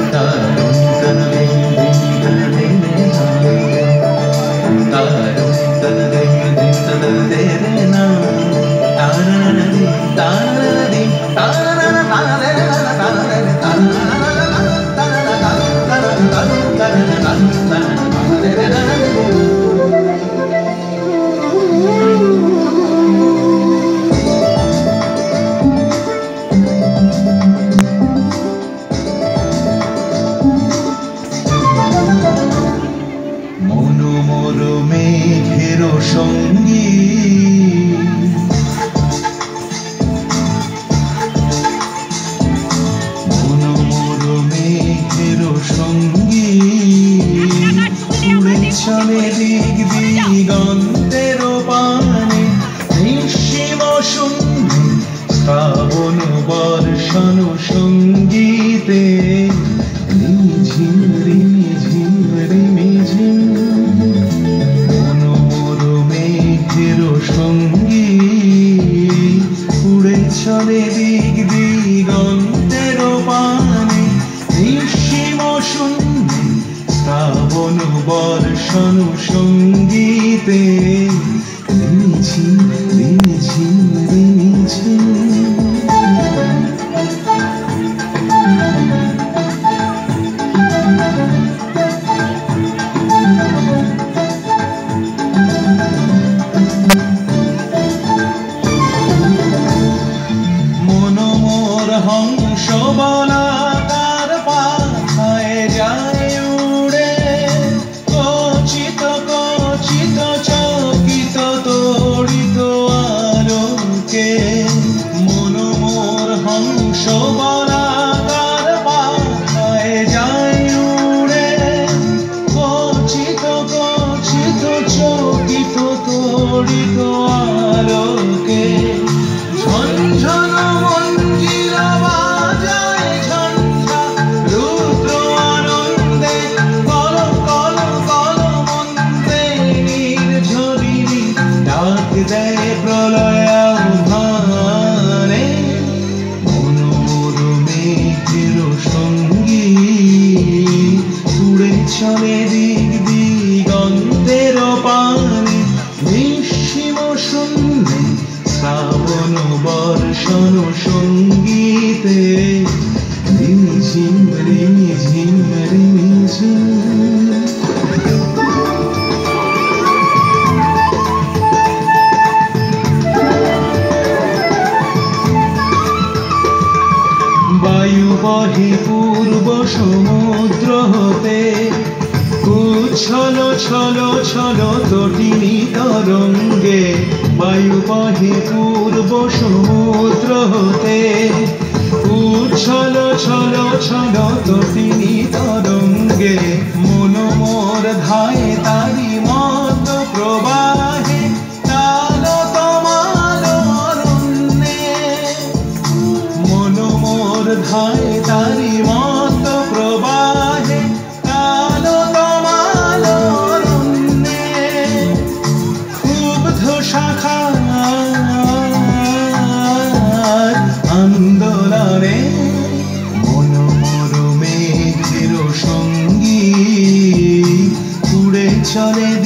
চলে দিক দিগন্তের পানে নিঃসীম শূন্যে শ্রাবণ বর্ষণ সঙ্গীতে রিমঝিম রিমঝিম রিমঝিম মনোমর মেঘের সঙ্গী উড়ে চলে দিক দিগন্তের পানে নিঃসীম শূন্যে শ্রাবণ বর্ষণ সঙ্গীতে রিমঝিম রিমঝিম রিমঝিম মনোমর হংস বলাকার পাথায় যায় উড়ে কচিত কচিত চকিত তড়িত আলোকে মনোমর হংস বলাকার পাথায় যায় উড়ে কচিত কচিত চকিত তড়িত আলোকে ঝনঝন মঞ্জির বাজায় ঝঞ্ঝা রুদ্র আনন্দে কল কল কল মন্দে নির্ঝরিণী ডাক দেয় প্রলয় আহ্বানে মনোমর মেঘের সঙ্গী উড়ে চলে দিক দিগন্তের পানে নিঃসীম শূন্যে শ্রাবণ বর্ষণ সঙ্গীতে রিমঝিম রিমঝিম রিমঝিম বায়ু বহে পূর্ব সমুদ্র হতে উচ্ছল ছল ছল তটিনী তরঙ্গে বায়ু বহে পূর্ব সমুদ্র হতে উচ্ছল ছল ছল তটিনী তরঙ্গে মনোমর ধায়ে তারি মত প্রবাহে তাল তমাল অরণ্যে মনোমর ধায়ে তারি মত প্রবাহে তাল তমাল অরণ্যে ক্ষুব্ধ শাখা আন্দোলনে মনোমর মেঘের সঙ্গী উড়ে চলে